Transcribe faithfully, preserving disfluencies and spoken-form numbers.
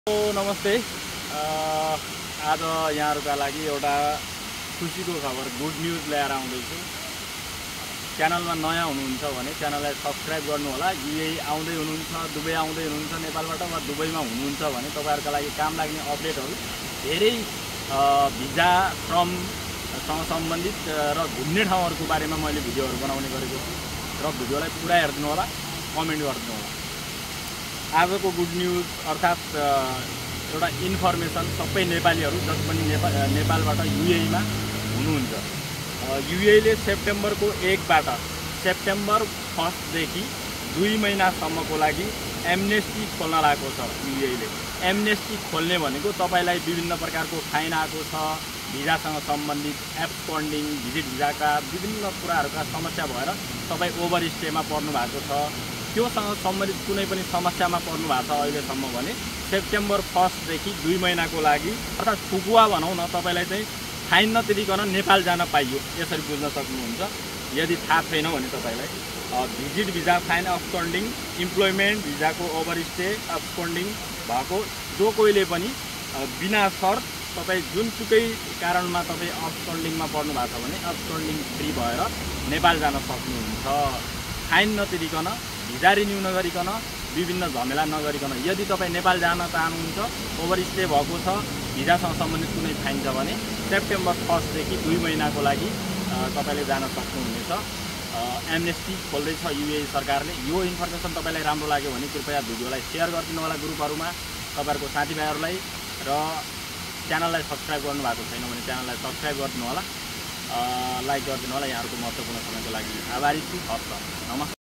नमस्ते। आज यहाँहरुका लागि एउटा खुसीको खबर गुड न्यूज ल्याएर आउँदैछु। च्यानलमा नयाँ हुनुहुन्छ भने च्यानललाई सब्स्क्राइब गर्नु होला। युएई आउँदै हुनुहुन्छ, दुबई आउँदै हुनुहुन्छ नेपालबाट वा दुबईमा हुनुहुन्छ भने तपाईहरुका लागि काम लाग्ने अपडेटहरु धेरै भिजा श्रमसँग सम्बन्धित र घुम्ने ठाउँहरुको बारेमा मैले भिडियोहरु बनाउने गरेको छु र भिडियोलाई पुरा हेर्दिनु होला, कमेन्ट गर्दिनु होला। आजको गुड न्यूज अर्थात् एउटा इन्फर्मेसन सबै नेपालीहरु जस पनि नेपाल नेपालबाट युएईमा हुनुहुन्छ। युएईले सेप्टेम्बरको एकबाट सेप्टेम्बर फर्स्ट देखि दुई महिनासम्मको लागि एमनेस्टी खोल्न लागेको छ। युएईले एमनेस्टी खोल्ने भनेको तपाईलाई विभिन्न प्रकारको फाइन आएको छ, भिजासँग सम्बन्धित एब्सकन्डिङ, भिजिट भिजाका विभिन्न कुराहरुका समस्या भएर तपाई ओभर स्टेमा पर्नु भएको छ, त्योसँग सम्बन्धित कुनै पनि समस्यामा पर्नु भएको छ अहिलेसम्म भने सेप्टेम्बर फर्स्ट देखि दुई महिनाको लागि अर्थात् फुकुवा भनौँ न, तपाईलाई चाहिँ फाइन नतिरिकन नेपाल जान पाइयो। यसरी बुझ्न सक्नुहुन्छ। यदि थाहा छैन भने तपाईलाई visit visa fine absconding, employment भिजाको ओभरस्टे अब्सकन्डिङ भएको जो कोहीले पनि बिना शर्त तपाई जुनसुकै कारणमा तपाई अब्सकन्डिङमा पर्नु भएको छ भने अब्सकन्डिङ फ्री भएर नेपाल जान सक्नुहुन्छ। फाइन नतिरिकन, भिजा रिन्यू नगरिकन, विभिन्न झमेला नगरिकन। यदि तपाई नेपाल जान चाहनुहुन्छ, ओभरस्टे भएको छ, भिजासँग सम्बन्धित कुनै फाइन छ भने सेप्टेम्बर फर्स्ट देखि दुई महिनाको लागि तपाईले जान सक्नुहुनेछ। एमनेस्टी खोल्दैछ युएई सरकारले। यो इन्फर्मेसन तपाईलाई राम्रो लाग्यो भने कृपया भिडियोलाई शेयर गरिदिनु होला ग्रुपहरुमा तपाईहरुको साथीभाइहरुलाई, र च्यानललाई सब्स्क्राइब गर्नु भएको छैन भने च्यानललाई सब्स्क्राइब गरिदिनु होला, लाइक गरिदिनु होला। यहाँहरुको महत्त्वपूर्ण समयको लागि आभारी छु। हस् त, नमस्कार।